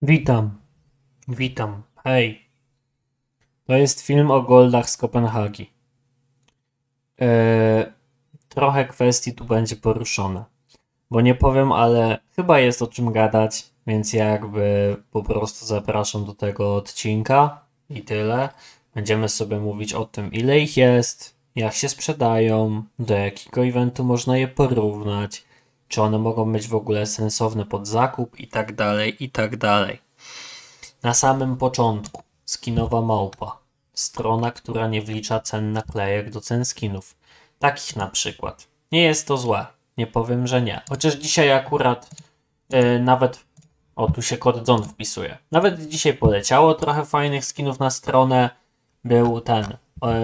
Witam, witam, hej. To jest film o Goldach z Kopenhagi. Trochę kwestii tu będzie poruszone, bo nie powiem, ale chyba jest o czym gadać, więc jakby po prostu zapraszam do tego odcinka i tyle. Będziemy sobie mówić o tym, ile ich jest, jak się sprzedają, do jakiego eventu można je porównać, czy one mogą być w ogóle sensowne pod zakup i tak dalej, i tak dalej. Na samym początku skinowa małpa. Strona, która nie wlicza cen naklejek do cen skinów. Takich na przykład. Nie jest to złe. Nie powiem, że nie. Chociaż dzisiaj akurat nawet... O, tu się kod John wpisuje. Nawet dzisiaj poleciało trochę fajnych skinów na stronę. Był ten.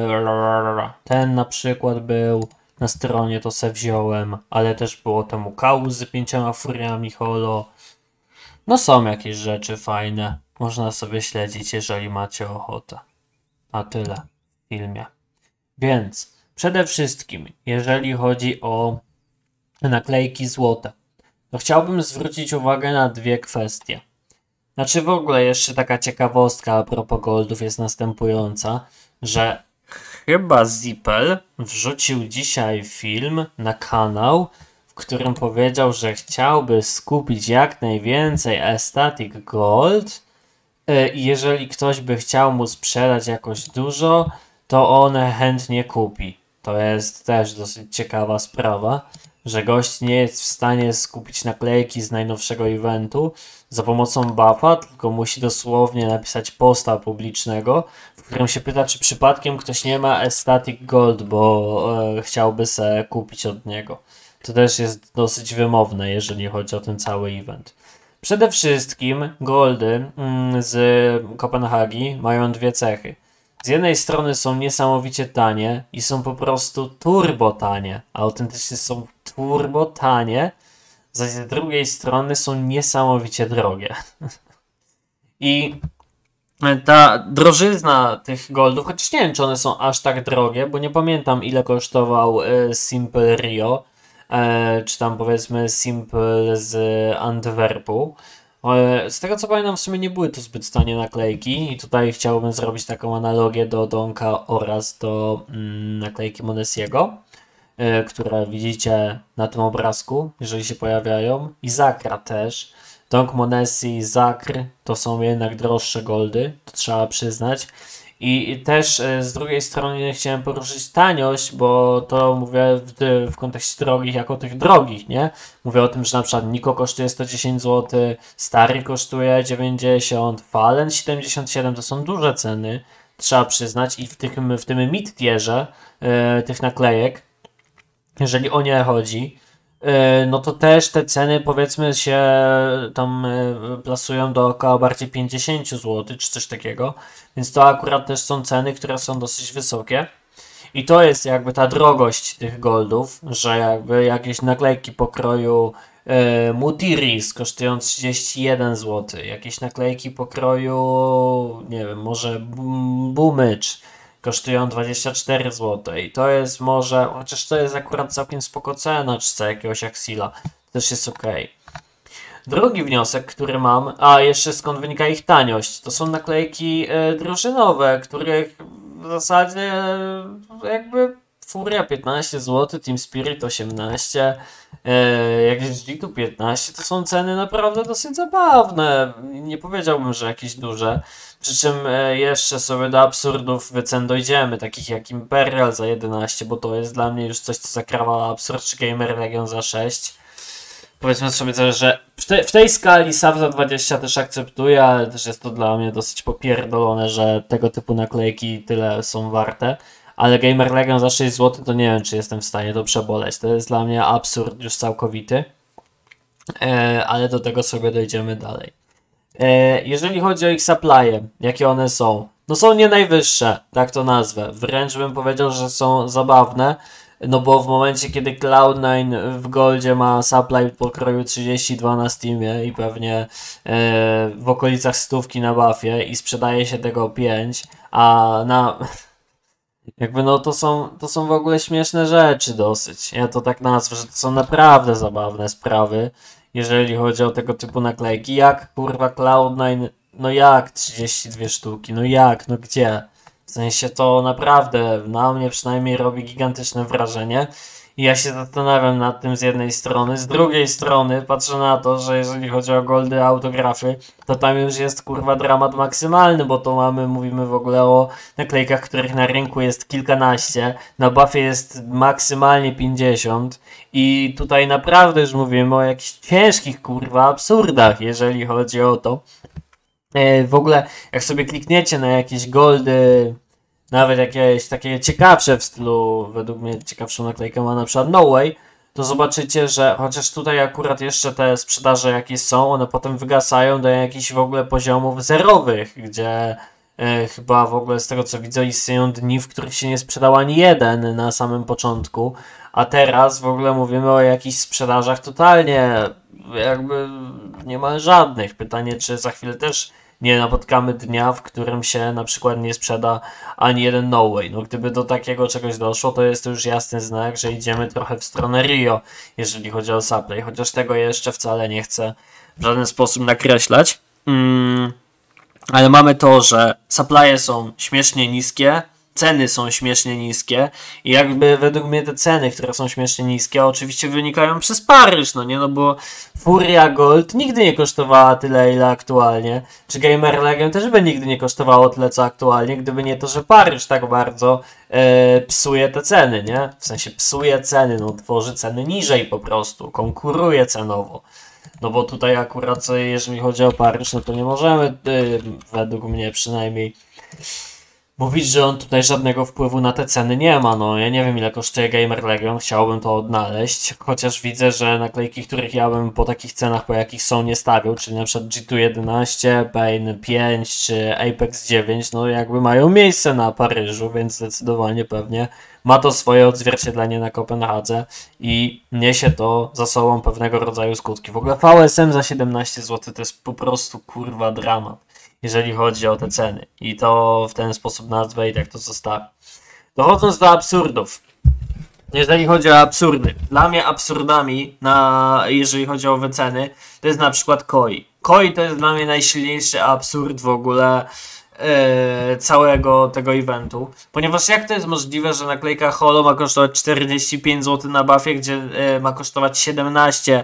Ten na przykład był na stronie, to se wziąłem. Ale też było temu kału z 5 furiami holo. No są jakieś rzeczy fajne. Można sobie śledzić, jeżeli macie ochotę. A tyle w filmie. Więc przede wszystkim, jeżeli chodzi o naklejki złote, to chciałbym zwrócić uwagę na dwie kwestie. Znaczy w ogóle jeszcze taka ciekawostka a propos goldów jest następująca, że chyba Zippel wrzucił dzisiaj film na kanał, w którym powiedział, że chciałby skupić jak najwięcej Ecstatic Gold i jeżeli ktoś by chciał mu sprzedać jakoś dużo, to on chętnie kupi. To jest też dosyć ciekawa sprawa, że gość nie jest w stanie skupić naklejki z najnowszego eventu za pomocą buffa, tylko musi dosłownie napisać posta publicznego, w którym się pyta, czy przypadkiem ktoś nie ma Ecstatic Gold, bo chciałby se kupić od niego. To też jest dosyć wymowne, jeżeli chodzi o ten cały event. Przede wszystkim goldy z Kopenhagi mają dwie cechy. Z jednej strony są niesamowicie tanie i są po prostu turbo tanie. Autentycznie są turbo tanie, zaś z drugiej strony są niesamowicie drogie. I ta drożyzna tych goldów, chociaż nie wiem, czy one są aż tak drogie, bo nie pamiętam, ile kosztował Simple Rio, czy tam powiedzmy Simple z Antwerpu. Z tego co pamiętam, w sumie nie były to zbyt tanie naklejki i tutaj chciałbym zrobić taką analogię do Donka oraz do naklejki Monesiego, które widzicie na tym obrazku, jeżeli się pojawiają, i Zakra też. Donk, Monesi i Zakr to są jednak droższe goldy, to trzeba przyznać. I też z drugiej strony chciałem poruszyć taniość, bo to mówię w kontekście drogich jako tych drogich, nie? Mówię o tym, że na przykład Niko kosztuje 110 zł, Stary kosztuje 90, Fallen 77, to są duże ceny, trzeba przyznać, i w tym mid-tierze tych naklejek, jeżeli o nie chodzi, no to też te ceny powiedzmy się tam plasują do około bardziej 50 zł czy coś takiego, więc to akurat też są ceny, które są dosyć wysokie i to jest jakby ta drogość tych goldów, że jakby jakieś naklejki pokroju Mutiris kosztują 31 zł, jakieś naklejki pokroju, nie wiem, może Bumycz kosztują 24 zł i to jest może, chociaż to jest akurat całkiem spoko cena, czy co jakiegoś Axila, też jest ok. Drugi wniosek, który mam, a jeszcze skąd wynika ich taniość, to są naklejki drużynowe, których w zasadzie jakby Furia 15 zł, Team Spirit 18, jakieś G2 15, to są ceny naprawdę dosyć zabawne. Nie powiedziałbym, że jakieś duże. Przy czym jeszcze sobie do absurdów wycen dojdziemy, takich jak Imperial za 11, bo to jest dla mnie już coś, co zakrawa absurd, czy Gamer Legion za 6. Powiedzmy sobie też, że w tej skali SAF za 20 też akceptuję, ale też jest to dla mnie dosyć popierdolone, że tego typu naklejki tyle są warte. Ale Gamer Legion za 6 zł to nie wiem, czy jestem w stanie to przeboleć. To jest dla mnie absurd już całkowity. Ale do tego sobie dojdziemy dalej. Jeżeli chodzi o ich supply'e, jakie one są? No są nie najwyższe, tak to nazwę. Wręcz bym powiedział, że są zabawne. No bo w momencie, kiedy Cloud9 w Goldzie ma supply pokroju 32 na Steamie i pewnie w okolicach 100 na buffie i sprzedaje się tego 5, a na... Jakby no to są w ogóle śmieszne rzeczy dosyć. Ja to tak nazwę, że to są naprawdę zabawne sprawy jeżeli chodzi o tego typu naklejki. Jak kurwa Cloud9, no jak 32 sztuki, no jak, no gdzie? W sensie to naprawdę na mnie przynajmniej robi gigantyczne wrażenie. I ja się zastanawiam nad tym z jednej strony. Z drugiej strony patrzę na to, że jeżeli chodzi o goldy, autografy, to tam już jest kurwa dramat maksymalny, bo to mówimy w ogóle o naklejkach, których na rynku jest kilkanaście, na buffie jest maksymalnie 50 i tutaj naprawdę już mówimy o jakichś ciężkich kurwa absurdach, jeżeli chodzi o to. W ogóle jak sobie klikniecie na jakieś goldy, nawet jakieś takie ciekawsze w stylu, według mnie ciekawszą naklejkę ma na przykład No Way, to zobaczycie, że chociaż tutaj akurat jeszcze te sprzedaże jakie są, one potem wygasają do jakichś w ogóle poziomów zerowych, gdzie chyba w ogóle z tego co widzę istnieją dni, w których się nie sprzedał ani jeden na samym początku, a teraz w ogóle mówimy o jakichś sprzedażach totalnie jakby niemal żadnych. Pytanie, czy za chwilę też nie napotkamy dnia, w którym się na przykład nie sprzeda ani jeden No Way. No gdyby do takiego czegoś doszło, to jest to już jasny znak, że idziemy trochę w stronę Rio, jeżeli chodzi o supply, chociaż tego jeszcze wcale nie chcę w żaden sposób nakreślać. Ale mamy to, że supply'e są śmiesznie niskie, ceny są śmiesznie niskie i jakby według mnie te ceny, które są śmiesznie niskie, oczywiście wynikają przez Paryż, no nie, no bo Furia Gold nigdy nie kosztowała tyle, ile aktualnie, czy Gamer Legion też by nigdy nie kosztowało tyle, co aktualnie, gdyby nie to, że Paryż tak bardzo psuje te ceny, nie, w sensie psuje ceny, no tworzy ceny niżej po prostu, konkuruje cenowo. No bo tutaj akurat, jeżeli chodzi o Paryż, no to nie możemy, według mnie przynajmniej, mówić, że on tutaj żadnego wpływu na te ceny nie ma. No ja nie wiem, ile kosztuje Gamer Legion, chciałbym to odnaleźć, chociaż widzę, że naklejki, których ja bym po takich cenach, po jakich są, nie stawiał, czyli na przykład G2 11, Pain 5 czy Apex 9, no jakby mają miejsce na Paryżu, więc zdecydowanie pewnie ma to swoje odzwierciedlenie na Kopenhadze i niesie to za sobą pewnego rodzaju skutki. W ogóle VSM za 17 zł to jest po prostu kurwa dramat, jeżeli chodzi o te ceny. I to w ten sposób nazwę i tak to zostawię. Dochodząc do absurdów. Jeżeli chodzi o absurdy. Dla mnie absurdami, jeżeli chodzi o wyceny, to jest na przykład Koi. Koi to jest dla mnie najsilniejszy absurd w ogóle całego tego eventu. Ponieważ jak to jest możliwe, że naklejka Holo ma kosztować 45 zł na buffie, gdzie ma kosztować 17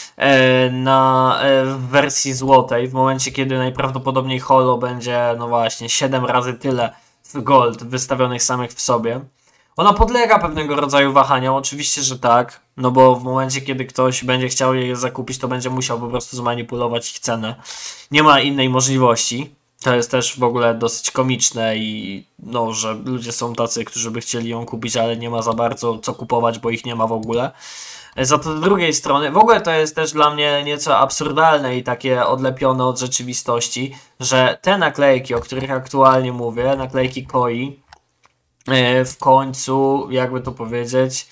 w wersji złotej, w momencie kiedy najprawdopodobniej Holo będzie, no właśnie, 7 razy tyle w gold wystawionych samych w sobie. Ona podlega pewnego rodzaju wahaniom, oczywiście, że tak, no bo w momencie kiedy ktoś będzie chciał je zakupić, to będzie musiał po prostu zmanipulować ich cenę. Nie ma innej możliwości. To jest też w ogóle dosyć komiczne i no, że ludzie są tacy, którzy by chcieli ją kupić, ale nie ma za bardzo co kupować, bo ich nie ma w ogóle. Za to z drugiej strony, w ogóle to jest też dla mnie nieco absurdalne i takie odlepione od rzeczywistości, że te naklejki, o których aktualnie mówię, naklejki Koi, w końcu, jakby to powiedzieć,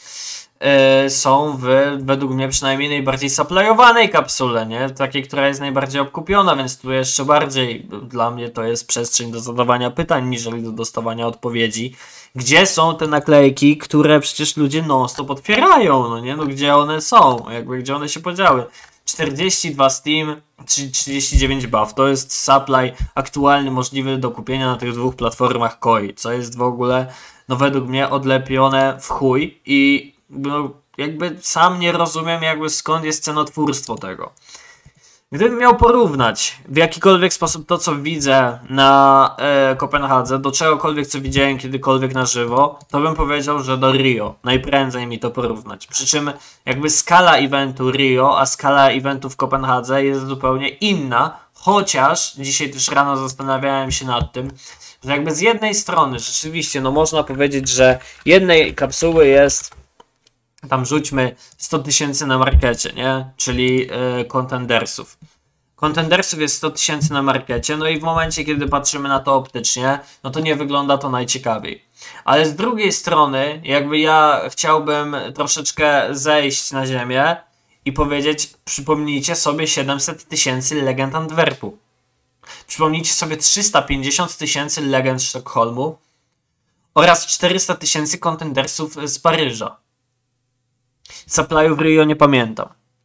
są według mnie przynajmniej najbardziej supply'owanej kapsule, nie? Takiej, która jest najbardziej obkupiona, więc tu jeszcze bardziej dla mnie to jest przestrzeń do zadawania pytań, niżeli do dostawania odpowiedzi. Gdzie są te naklejki, które przecież ludzie non-stop otwierają, no nie? No gdzie one są? Jakby gdzie one się podziały? 42 Steam, 39 buff. To jest supply aktualny możliwy do kupienia na tych dwóch platformach Koi, co jest w ogóle, no według mnie odlepione w chuj i no, jakby sam nie rozumiem jakby skąd jest cenotwórstwo tego. Gdybym miał porównać w jakikolwiek sposób to, co widzę na Kopenhadze, do czegokolwiek, co widziałem kiedykolwiek na żywo, to bym powiedział, że do Rio. Najprędzej mi to porównać. Przy czym jakby skala eventu Rio, a skala eventu w Kopenhadze jest zupełnie inna, chociaż dzisiaj też rano zastanawiałem się nad tym, że jakby z jednej strony rzeczywiście, no można powiedzieć, że jednej kapsuły jest, tam rzućmy 100 000 na markecie, nie? Czyli contendersów. Contendersów jest 100 000 na markecie, no i w momencie, kiedy patrzymy na to optycznie, no to nie wygląda to najciekawiej. Ale z drugiej strony, jakby ja chciałbym troszeczkę zejść na ziemię i powiedzieć, przypomnijcie sobie 700 000 legend Antwerpu. Przypomnijcie sobie 350 000 legend Sztokholmu oraz 400 000 contendersów z Paryża. Supply'u w Rio nie pamiętam.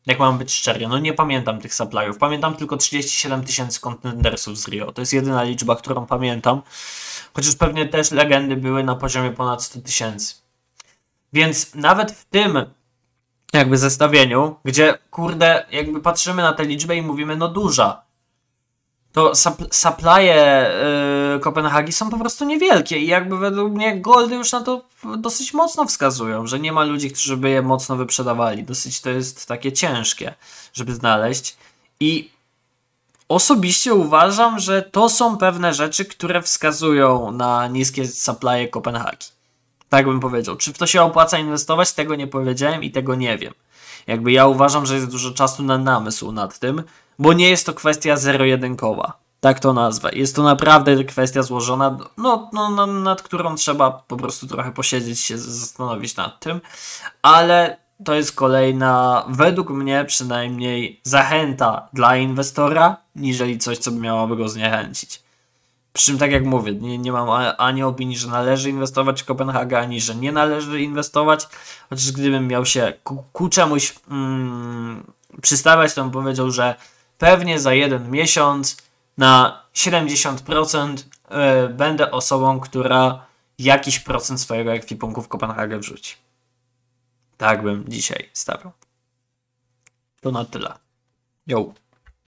Jak mam być szczery, no nie pamiętam tych supplyów. Pamiętam tylko 37 000 contendersów z Rio. To jest jedyna liczba, którą pamiętam. Chociaż pewnie też legendy były na poziomie ponad 100 000. Więc nawet w tym jakby zestawieniu, gdzie kurde, jakby patrzymy na tę liczbę i mówimy, no duża, to supply'e Kopenhagi są po prostu niewielkie i jakby według mnie goldy już na to dosyć mocno wskazują, że nie ma ludzi, którzy by je mocno wyprzedawali. Dosyć to jest takie ciężkie, żeby znaleźć. I osobiście uważam, że to są pewne rzeczy, które wskazują na niskie supply'e Kopenhagi. Tak bym powiedział. Czy w to się opłaca inwestować? Tego nie powiedziałem i tego nie wiem. Jakby ja uważam, że jest dużo czasu na namysł nad tym, bo nie jest to kwestia zero-jedynkowa. Tak to nazwę. Jest to naprawdę kwestia złożona, nad którą trzeba po prostu trochę posiedzieć, się zastanowić nad tym, ale to jest kolejna, według mnie przynajmniej, zachęta dla inwestora, niżeli coś, co by miałoby go zniechęcić. Przy czym, tak jak mówię, nie mam ani opinii, że należy inwestować w Kopenhagę, ani że nie należy inwestować. Chociaż gdybym miał się ku czemuś przystawiać, to bym powiedział, że pewnie za 1 miesiąc na 70% będę osobą, która jakiś procent swojego ekwipunku w Kopenhagę wrzuci. Tak bym dzisiaj stawiał. To na tyle. Yo.